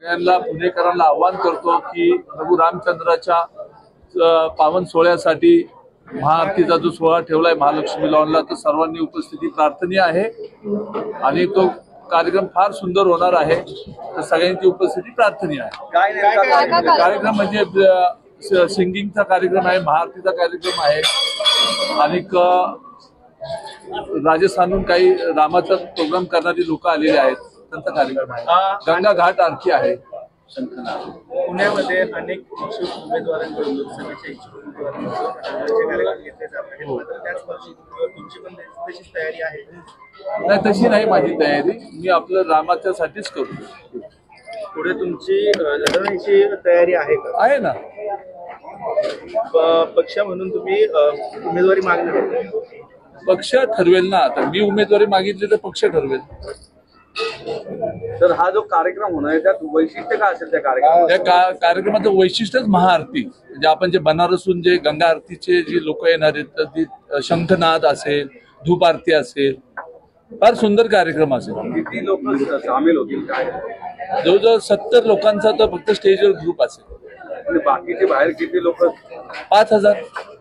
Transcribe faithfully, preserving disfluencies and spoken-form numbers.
यांना पुणेकरांना आवाहन करतो की प्रभू रामचंद्राच्या पावन सोहळ्यासाठी महाआरतीचा जो सोहळा ठेवलाय महालक्ष्मी लॉनला, तो सर्वांनी उपस्थिती प्रार्थनीय आहे आणि तो कार्यक्रम फार सुंदर होणार आहे, तर सगळ्यांची उपस्थिती प्रार्थनीय आहे। कार्यक्रम म्हणजे सिंगिंगचा कार्यक्रम आहे, महाआरतीचा कार्यक्रम आहे आणि राजस्थानहून काही रामाचा प्रोग्राम करणारी लोक आलेले आहेत, त्यांचा कार्यक्रम आहे। गंगा घाट आरती आहे। पुण्यामध्ये अनेक इच्छुक उमेदवारांकडून लोकसभेच्या इच्छुक उमेदवारांचे कार्यक्रम घेतले जातात, मात्र त्याच वर्षी तुमची पण तशीच तयारी आहे? नाही, तशी नाही माझी तयारी, मी आपलं रामाच्यासाठीच करतो। पुढे तुमची लढवण्याची तयारी आहे का? आहे ना। पक्ष म्हणून तुम्ही उमेदवारी मागणार? पक्ष ठरवेल ना, आता मी उमेदवारी मागितली तर पक्ष ठरवेल। तर हा जो कार्यक्रम होणार आहे त्यात वैशिष्ट्य काय असेल त्या कार्यक्रमात? त्या कार्यक्रमाचं वैशिष्ट्यच महाआरती, म्हणजे आपण जे बनारसून जे गंगा आरतीचे जे लोक येणार आहेत, तर ती शंखनाद असेल, धूप आरती असेल, फार सुंदर कार्यक्रम असेल। किती लोक सामील होतील काय? जवळजवळ सत्तर लोकांचा तर फक्त स्टेजवर ग्रुप असेल। बाकीचे बाहेर किती लोक? पाच हजार